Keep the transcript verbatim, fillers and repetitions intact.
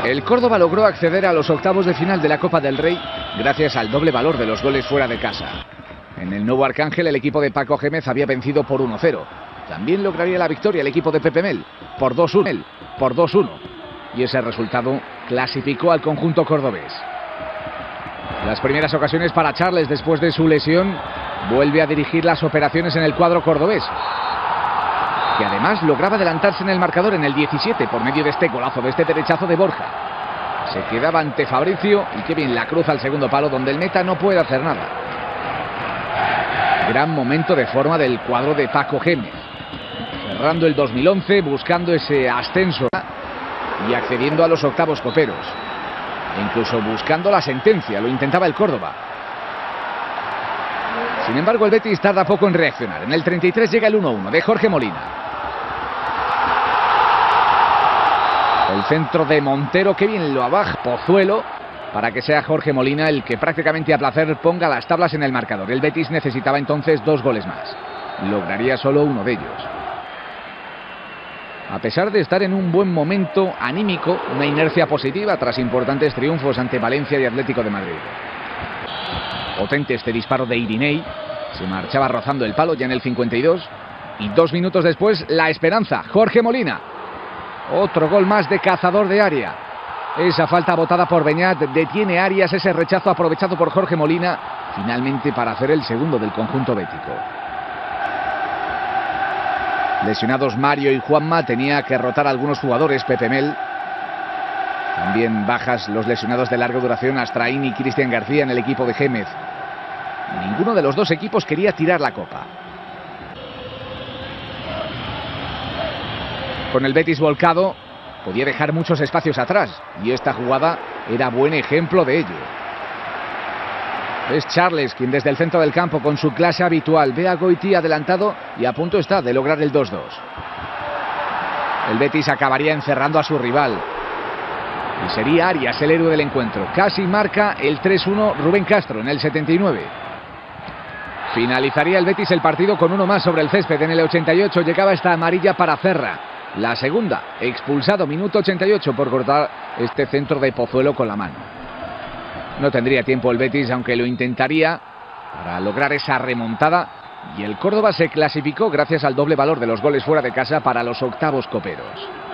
El Córdoba logró acceder a los octavos de final de la Copa del Rey gracias al doble valor de los goles fuera de casa. En el nuevo Arcángel el equipo de Paco Gémez había vencido por uno cero. También lograría la victoria el equipo de Pepe Mel por dos uno. Por dos uno. Y ese resultado clasificó al conjunto cordobés. Las primeras ocasiones para Charles después de su lesión. Vuelve a dirigir las operaciones en el cuadro cordobés, que además lograba adelantarse en el marcador en el diecisiete por medio de este golazo, de este derechazo de Borja. Se quedaba ante Fabricio y qué bien la cruz al segundo palo, donde el meta no puede hacer nada. Gran momento de forma del cuadro de Paco Gémez, cerrando el dos mil once, buscando ese ascenso y accediendo a los octavos coperos, e incluso buscando la sentencia. Lo intentaba el Córdoba. Sin embargo, el Betis tarda poco en reaccionar. En el treinta y tres llega el uno uno de Jorge Molina. El centro de Montero, que bien lo abaja Pozuelo, para que sea Jorge Molina el que prácticamente a placer ponga las tablas en el marcador. El Betis necesitaba entonces dos goles más. Lograría solo uno de ellos. A pesar de estar en un buen momento anímico, una inercia positiva tras importantes triunfos ante Valencia y Atlético de Madrid. Potente este disparo de Irinei. Se marchaba rozando el palo ya en el cincuenta y dos. Y dos minutos después, la esperanza. Jorge Molina. Otro gol más de cazador de área. Esa falta botada por Beñat detiene Arias. Ese rechazo aprovechado por Jorge Molina. Finalmente para hacer el segundo del conjunto bético. Lesionados Mario y Juanma. Tenía que rotar a algunos jugadores. Pepe Mel. También bajas los lesionados de larga duración, Astraín y Cristian García en el equipo de Gémez. Ninguno de los dos equipos quería tirar la copa. Con el Betis volcado, podía dejar muchos espacios atrás, y esta jugada era buen ejemplo de ello. Es Charles quien desde el centro del campo, con su clase habitual, ve a Goiti adelantado y a punto está de lograr el dos dos. El Betis acabaría encerrando a su rival. Y sería Arias el héroe del encuentro. Casi marca el tres uno Rubén Castro en el setenta y nueve. Finalizaría el Betis el partido con uno más sobre el césped. En el ochenta y ocho llegaba esta amarilla para Ferra. La segunda, expulsado minuto ochenta y ocho por cortar este centro de Pozuelo con la mano. No tendría tiempo el Betis, aunque lo intentaría, para lograr esa remontada. Y el Córdoba se clasificó gracias al doble valor de los goles fuera de casa para los octavos coperos.